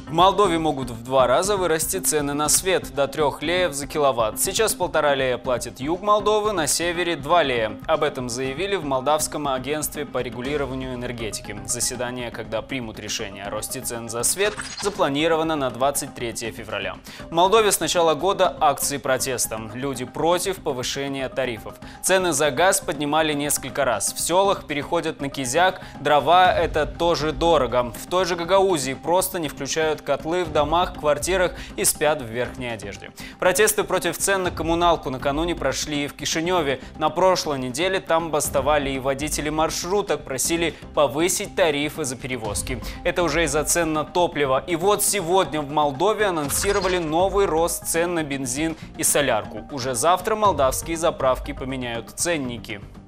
В Молдове могут в 2 раза вырасти цены на свет до 3 леев за киловатт. Сейчас 1,5 лея платит юг Молдовы, на севере 2 лея. Об этом заявили в Молдавском агентстве по регулированию энергетики. Заседание, когда примут решение о росте цен за свет, запланировано на 23 февраля. В Молдове с начала года акции протеста. Люди против повышения тарифов. Цены за газ поднимали несколько раз. В селах переходят на кизяк, дрова – это тоже дорого. В той же Гагаузии просто не включают котлы в домах, квартирах и спят в верхней одежде. Протесты против цен на коммуналку накануне прошли и в Кишиневе. На прошлой неделе там бастовали и водители маршруток, просили повысить тарифы за перевозки. Это уже из-за цен на топливо. И вот сегодня в Молдове анонсировали новый рост цен на бензин и солярку. Уже завтра молдавские заправки поменяют ценники.